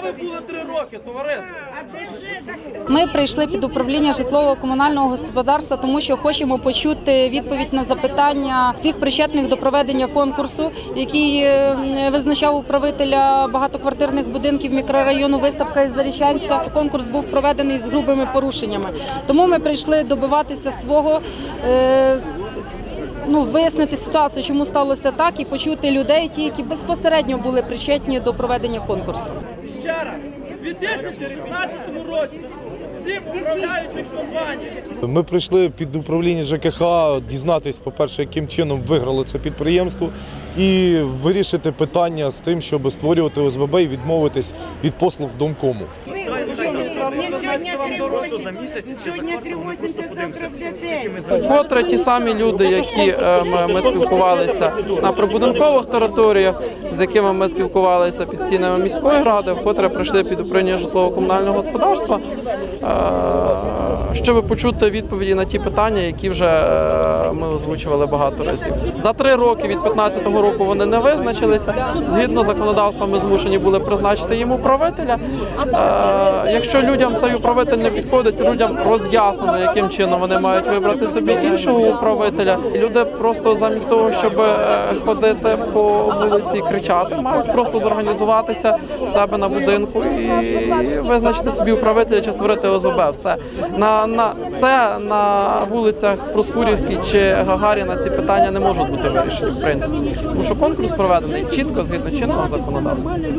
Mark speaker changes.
Speaker 1: ви були 3 роки, товариство?
Speaker 2: Ми прийшли під управління житлово-комунального господарства, тому що хочемо почути відповідь на запитання всіх причетних до проведення конкурсу, який визначав управителя багатоквартирних будинків мікрорайону Виставка із Зарічанська. Конкурс був проведений з грубими порушеннями. Тому ми прийшли добиватися свого, вияснити ситуацію, чому сталося так, і почути людей, ті, які безпосередньо були причетні до проведення конкурсу.
Speaker 1: Ще раз, у 2016 році всім управляючих компаній.
Speaker 3: Ми прийшли під управління ЖКХ дізнатися, по-перше, яким чином виграло це підприємство, і вирішити питання з тим, щоб створювати ОСББ і відмовитись від послуг Домкому.
Speaker 4: Вкотре ті самі люди, які ми спілкувалися на прибудинкових територіях, з якими ми спілкувалися під стінами міської ради, вкотре прийшли під управління житлово-комунального господарства, щоб почути відповіді на ті питання, які вже ми озвучували багато разів. За 3 роки від 2015 року вони не визначилися. Згідно законодавства ми змушені були призначити їм управителя. Якщо людям цей управитель не підходить, людям роз'яснено, яким чином вони мають вибрати собі іншого управителя. Люди просто замість того, щоб ходити по вулиці і кричати, мають просто зорганізуватися в себе на будинку і визначити собі управителя чи створити ОСББ. Все. На вулицях Проскурівській чи Гагаріна ці питання не можуть бути вирішені, в принципі. Тому що конкурс проведений чітко, згідно чинного законодавства.